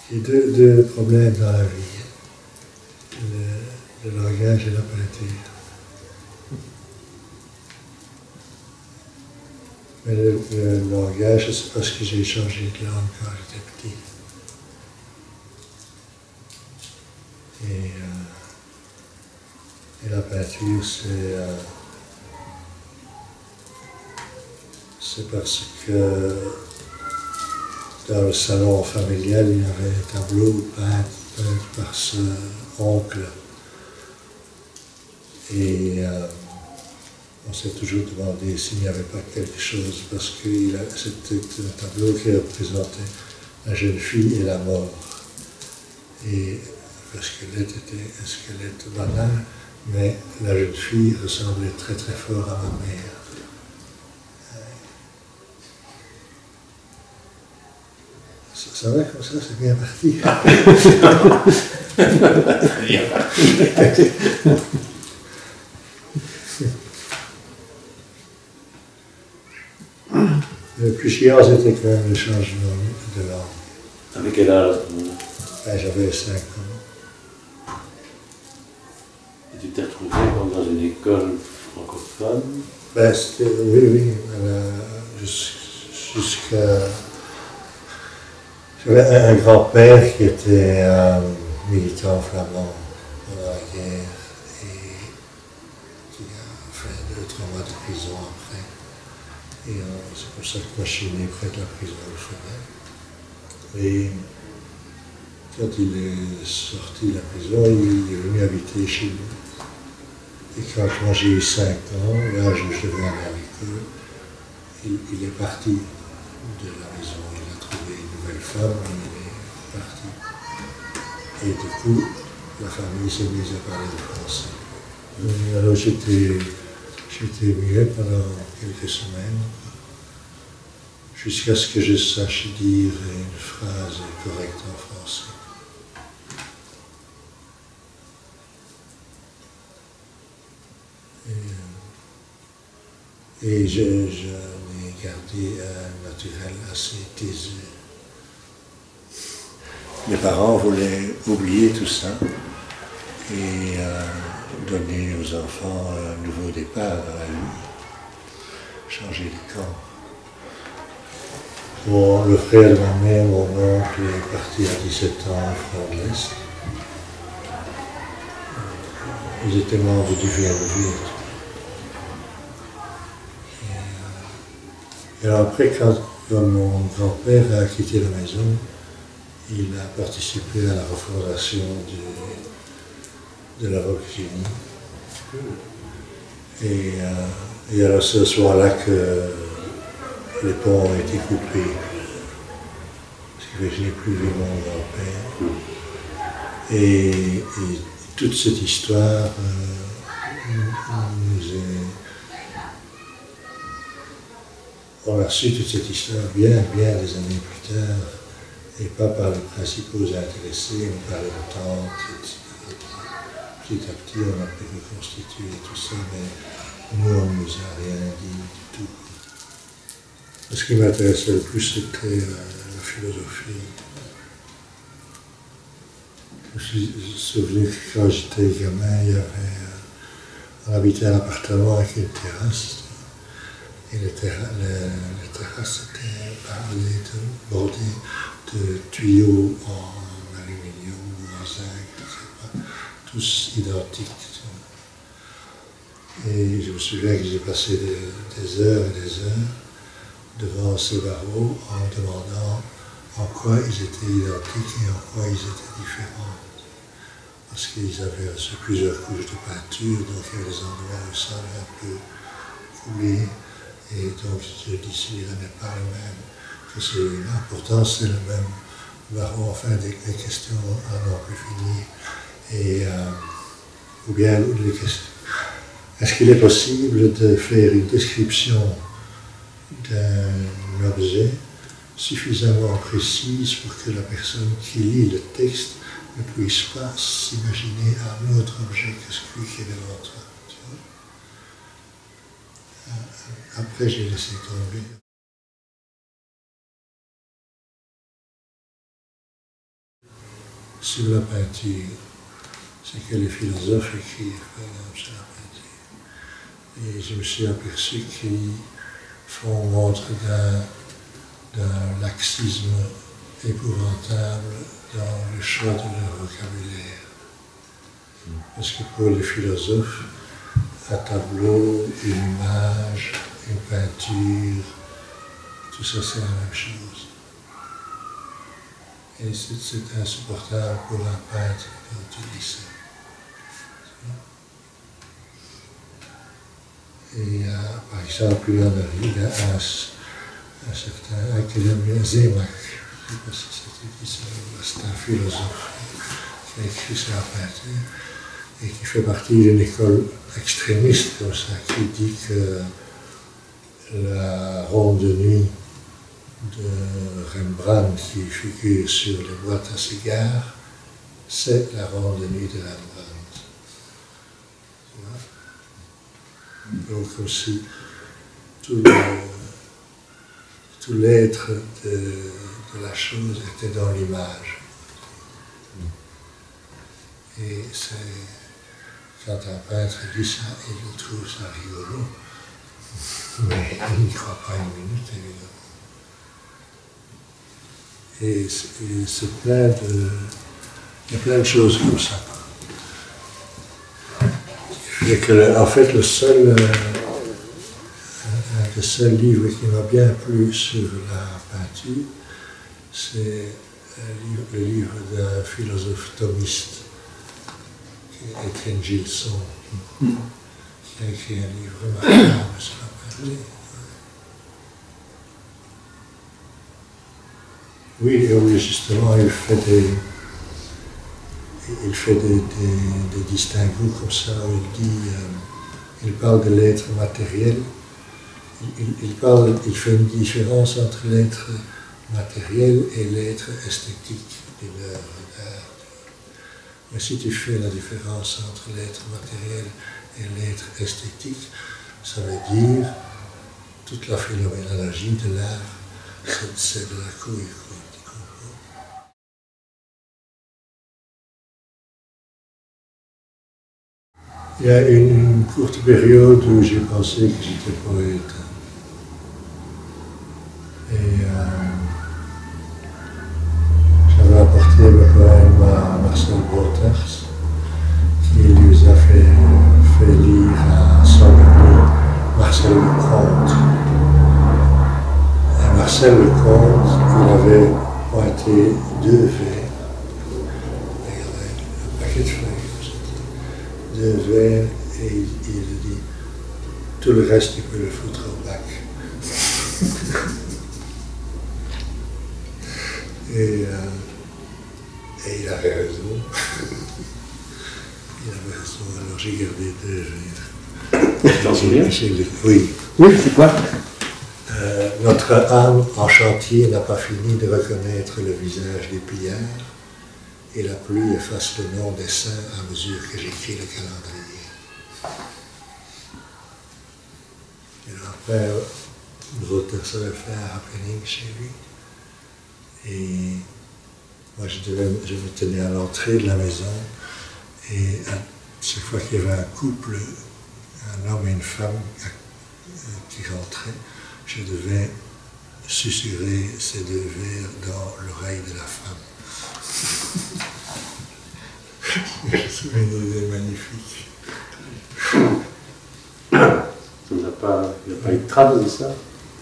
Il y a deux problèmes dans la vie, le langage et la peinture. Mais le langage, c'est parce que j'ai changé de langue quand j'étais petit. Et la peinture, c'est parce que dans le salon familial, il y avait un tableau peint par son oncle. Et on s'est toujours demandé s'il n'y avait pas quelque chose, parce que c'était un tableau qui représentait la jeune fille et la mort. Et le squelette était un squelette banal, mais la jeune fille ressemblait très très fort à ma mère. Ça va comme ça, c'est bien parti. Bien parti. Le plus chiant, c'était quand même le changement de langue. Avec quel âge? J'avais 5 ans. Et tu t'es retrouvé comme dans une école francophone? Oui, jusqu'à... J'avais un grand-père qui était militant flamand pendant la guerre et qui a fait 2-3 mois de prison après. Et c'est pour ça que moi je suis né près de la prison de Fenêtre. Et quand il est sorti de la prison, il est venu habiter chez nous. Et quand moi j'ai eu 5 ans, l'âge où je devais aller à l'école, il est parti de la maison. Il a trouvé une nouvelle femme et il est parti. Et du coup, la famille s'est mise à parler de français. Alors j'étais muet pendant quelques semaines, jusqu'à ce que je sache dire une phrase correcte en français. Et je n'ai gardé un naturel assez taiseux. Mes parents voulaient oublier tout ça et donner aux enfants un nouveau départ dans la vie, changer de camp. Le frère de ma mère, mon oncle, est parti à 17 ans en front de l'Est. Ils étaient membres du VNV. Et alors après, quand mon grand-père a quitté la maison, il a participé à la refondation de la Virginie. Et alors c'est à ce moment-là que les ponts ont été coupés. Parce que je n'ai plus vu mon grand-père. Et toute cette histoire on a su toute cette histoire bien des années plus tard, et pas par les principaux intéressés, mais par les tantes, etc. Petit à petit, on a pu reconstituer tout ça, mais nous, on ne nous a rien dit du tout. Ce qui m'intéressait le plus, c'était la philosophie. Je me suis souvenu que quand j'étais gamin, on habitait un appartement avec une terrasse. Et les terrasses étaient bordées de tuyaux en aluminium ou en zinc, je ne sais pas, tous identiques. Et je me souviens que j'ai passé des heures et des heures devant ces barreaux en demandant en quoi ils étaient identiques et en quoi ils étaient différents. Parce qu'ils avaient reçu plusieurs couches de peinture, donc il y avait des endroits où ça avait un peu coulé. Et donc je dis, celui-là n'est pas le même que celui-là. Pourtant c'est le même barreau, enfin des questions à n'en plus finir. Ou bien les questions. Est-ce qu'il est possible de faire une description d'un objet suffisamment précise pour que la personne qui lit le texte ne puisse pas s'imaginer un autre objet que celui qui est devant toi? Après, j'ai laissé tomber. sur la peinture, c'est que les philosophes écrivent, par exemple, sur la peinture. Et je me suis aperçu qu'ils font montre d'un laxisme épouvantable dans le choix de leur vocabulaire. Parce que pour les philosophes, un tableau, une image, une peinture, tout ça c'est la même chose. Et c'est insupportable pour un peintre d'utiliser ça. Et par exemple, il y en a un certain Academien Zemak, je ne sais pas si c'était qui c'est un philosophe qui a écrit sur la peinture et qui fait partie d'une école extrémiste comme ça, qui dit que la ronde de nuit de Rembrandt qui figure sur les boîtes à cigares, c'est la ronde de nuit de Rembrandt. Donc comme si tout l'être de la chose était dans l'image. Et c'est quand un peintre dit ça, il trouve ça rigolo, mais il n'y croit pas une minute, évidemment. Et c'est plein de... Il y a plein de choses comme ça. Et que, en fait, le seul livre qui m'a bien plu sur la peinture, c'est le livre d'un philosophe thomiste, Étienne Gilson, qui a écrit un livre remarquable sur la peinture. Oui, justement, il fait des distinguos comme ça, où il parle de l'être matériel, il fait une différence entre l'être matériel et l'être esthétique de l'œuvre d'art. Mais si tu fais la différence entre l'être matériel et l'être esthétique, ça veut dire toute la phénoménologie de l'art, c'est de la couille. Il y a une courte période où j'ai pensé que j'étais poète. Et j'avais apporté le poème à Marcel Boters, qui lui a fait lire à son ami Marcel Lecomte. Et Marcel Lecomte, il avait pointé 2 vers, regardez, un paquet de feuilles. 2 vers, et il dit tout le reste il peut le foutre au bac. et il avait raison. Il avait raison, alors j'ai gardé 2 vers. Tu t'en souviens? Oui. Oui, c'est quoi? Notre âme en chantier n'a pas fini de reconnaître le visage des pillards. Et la pluie efface le nom des saints à mesure que j'écris le calendrier. Et après, Boters avait fait un happening chez lui. Et moi, je me tenais à l'entrée de la maison. Et à chaque fois qu'il y avait un couple, un homme et une femme qui rentraient, je devais susurrer ces 2 vers dans l'oreille de la femme. C'est une idée magnifique. Il n'y a pas eu de trace de ça?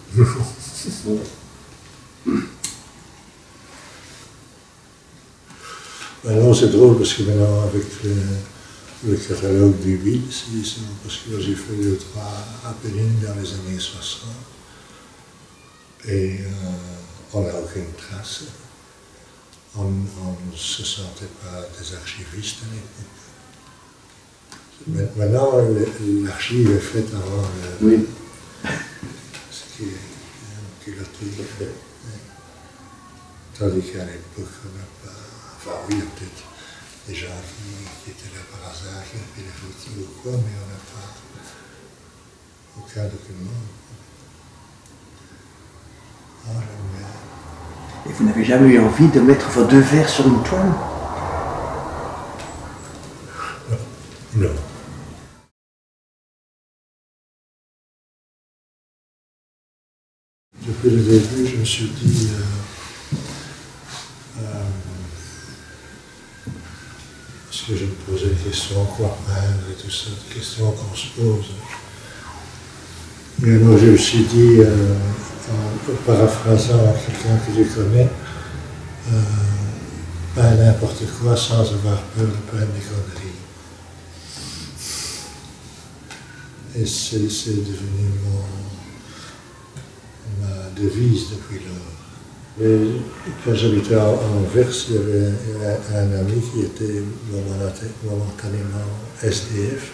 Maintenant c'est drôle parce que maintenant avec le catalogue du Bill, parce que j'ai fait 2 ou 3 happenings dans les années 60 et on n'a aucune trace. On ne se sentait pas des archivistes à l'époque. Maintenant, l'archive est faite avant Oui. ce qui est piloté. Tandis qu'à l'époque, on n'a pas... Enfin oui, il y a peut-être des gens qui étaient là par hasard, qui ont fait des photos ou quoi, mais on n'a pas aucun document. Ah, j'aime bien. Et vous n'avez jamais eu envie de mettre vos 2 vers sur une toile? depuis le début, je me suis dit, parce que je me posais des questions, quoi peindre et tout ça, des questions qu'on se pose. Et alors je me suis dit, en paraphrasant quelqu'un que je connais, pas n'importe quoi sans avoir peur de peindre des conneries. Et c'est devenu ma devise depuis lors. Et quand j'habitais à Anvers, il y avait un ami qui était momentanément SDF.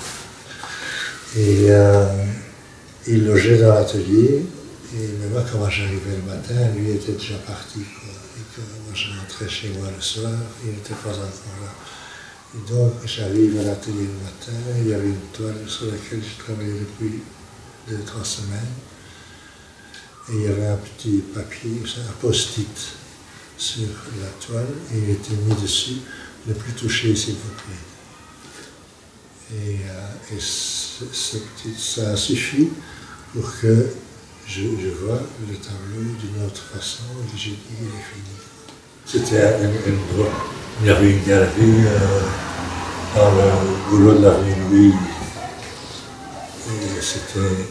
Et il logeait dans l'atelier. Et moi, quand j'arrivais le matin, lui était déjà parti, quoi. Et quand moi je rentrais chez moi le soir, il n'était pas encore là. Et donc j'arrive à l'atelier le matin, il y avait une toile sur laquelle je travaillais depuis 2-3 semaines. Et il y avait un petit papier, un post-it sur la toile, et il était mis dessus, ne plus toucher s'il vous plaît. Et ça a suffi pour que je vois le tableau d'une autre façon, et j'ai dit, il est fini. C'était il y avait une galerie dans le boulot de l'avenue Louis. Et c'était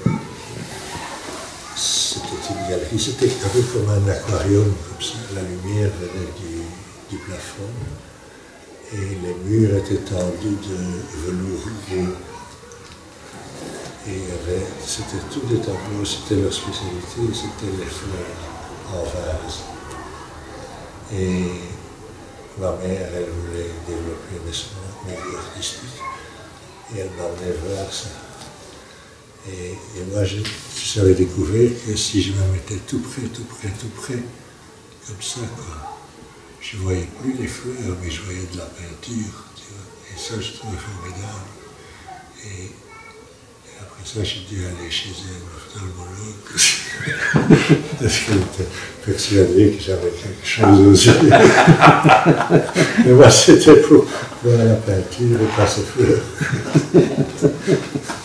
une galerie, c'était un peu comme un aquarium, comme ça. La lumière venait du plafond. Et les murs étaient tendus de velours gris. Et c'était tous des tableaux, c'était leur spécialité, c'était les fleurs en vase. Et ma mère, elle voulait développer un milieu artistique, et elle m'emmenait voir ça. Et moi, je savais découvrir que si je me mettais tout près, comme ça, quoi, je ne voyais plus les fleurs, mais je voyais de la peinture, tu vois. Et ça, je trouvais formidable. Et après ça, j'ai dû aller chez un ophtalmologue, parce qu'elle était persuadée que j'avais quelque chose aux yeux. Mais moi, c'était pour voir la peinture et pas ces fleurs.